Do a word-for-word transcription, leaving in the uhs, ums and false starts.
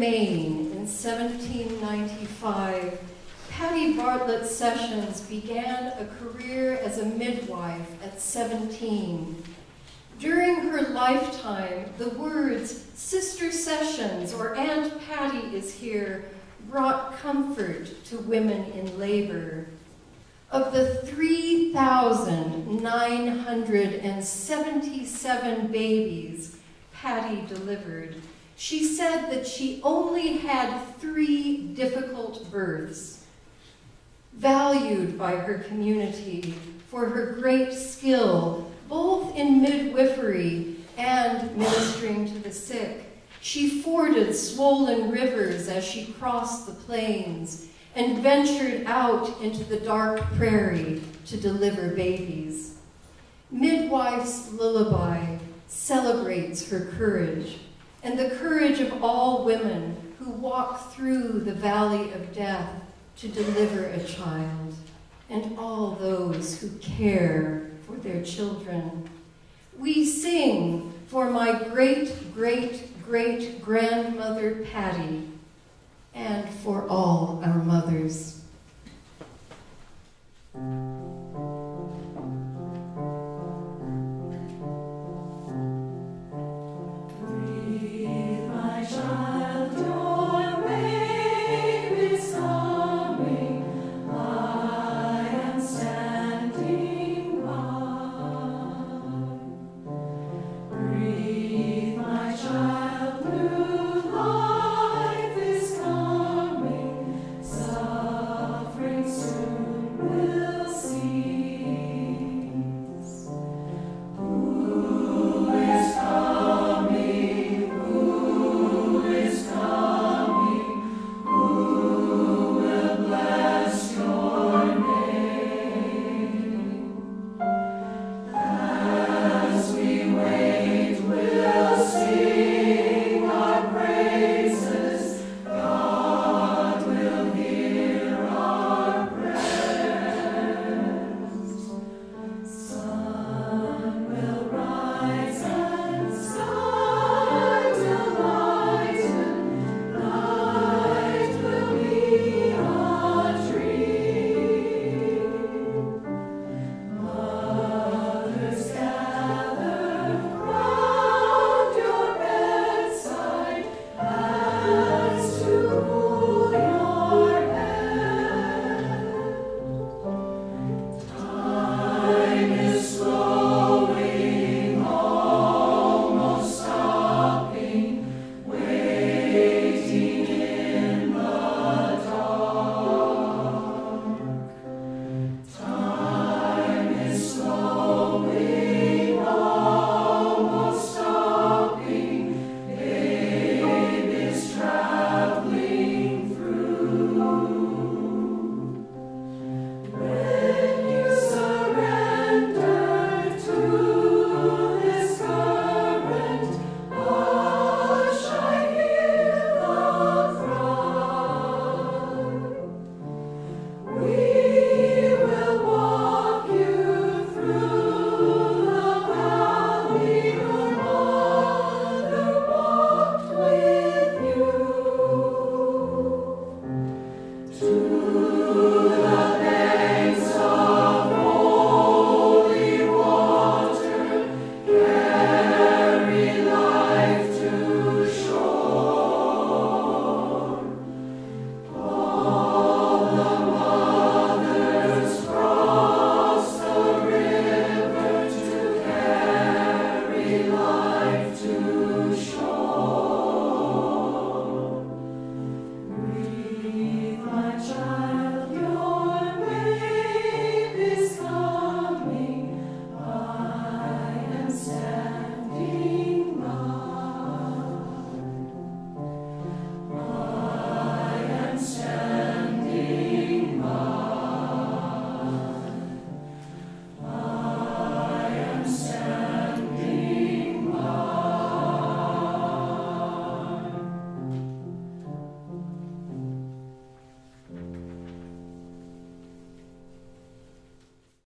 Maine in seventeen ninety-five, Patty Bartlett Sessions began a career as a midwife at seventeen. During her lifetime, the words Sister Sessions or Aunt Patty is here brought comfort to women in labor. Of the three thousand nine hundred seventy-seven babies Patty delivered, she said that she only had three difficult births. Valued by her community for her great skill, both in midwifery and ministering to the sick, she forded swollen rivers as she crossed the plains and ventured out into the dark prairie to deliver babies. Midwife's Lullaby celebrates her courage and the courage of all women who walk through the valley of death to deliver a child, and all those who care for their children. We sing for my great, great, great grandmother Patty, and for all our mothers.